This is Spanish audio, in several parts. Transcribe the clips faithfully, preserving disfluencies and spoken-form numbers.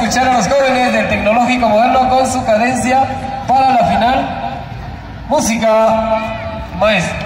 escuchar a los jóvenes del Tecnológico Moderno con su cadencia para la final. Música, maestro.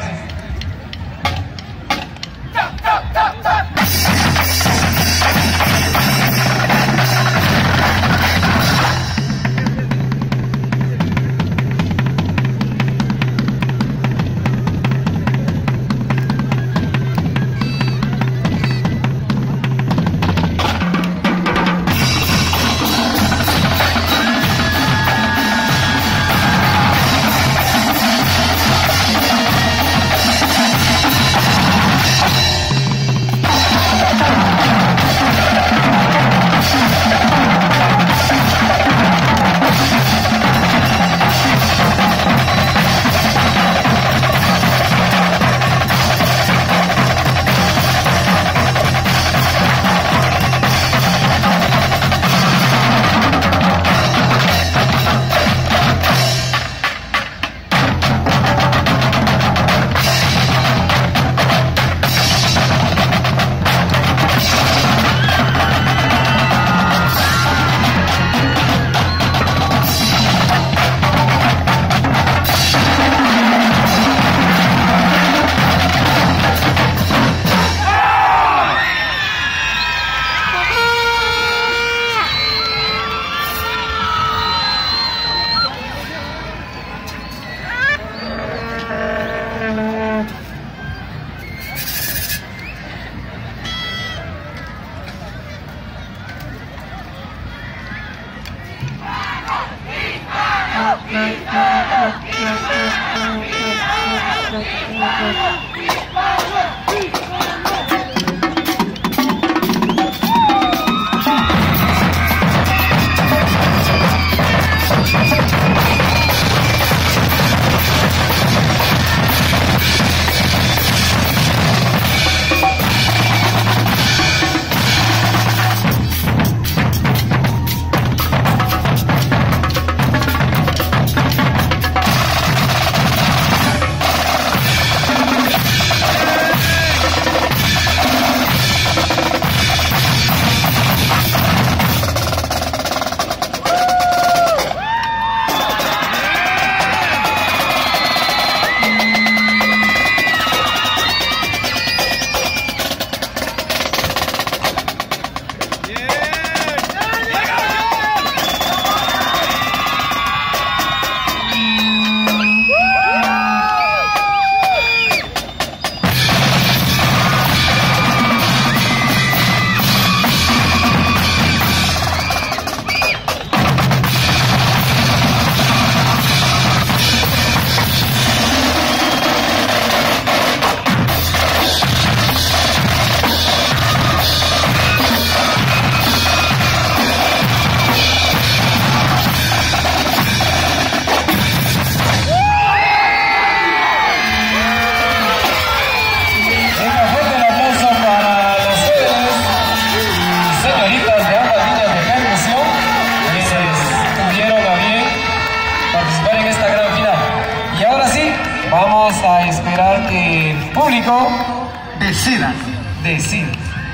A esperar que el público decida. decida.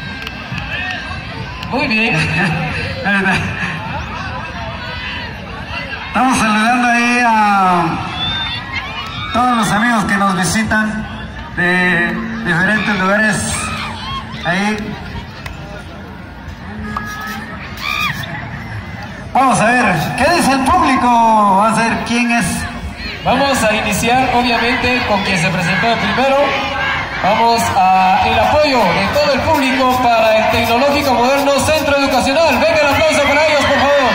Muy bien. Estamos saludando ahí a todos los amigos que nos visitan de diferentes lugares. Ahí. Vamos a ver, ¿qué dice el público? Vamos a ver quién es. Vamos a iniciar obviamente con quien se presentó primero. Vamos a el apoyo de todo el público para el Tecnológico Moderno Centro Educacional. Venga el aplauso para ellos, por favor.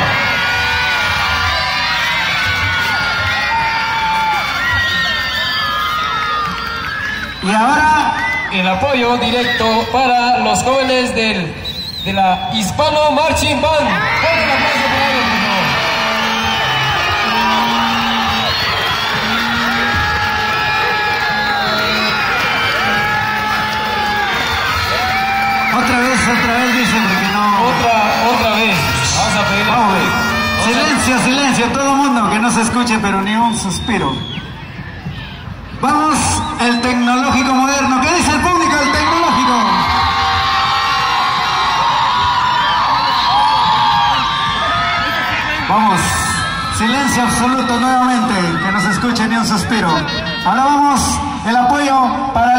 Y ahora el apoyo directo para los jóvenes del, de la Hispano Marching Band. Venga el aplauso para ellos, por favor. Otra vez, otra vez dicen que no. Otra, otra vez. Vamos a pedir. Vamos a ver. Silencio, silencio, todo el mundo, que no se escuche, pero ni un suspiro. Vamos, el Tecnológico Moderno. ¿Qué dice el público del Tecnológico? Vamos, silencio absoluto nuevamente, que no se escuche ni un suspiro. Ahora vamos, el apoyo para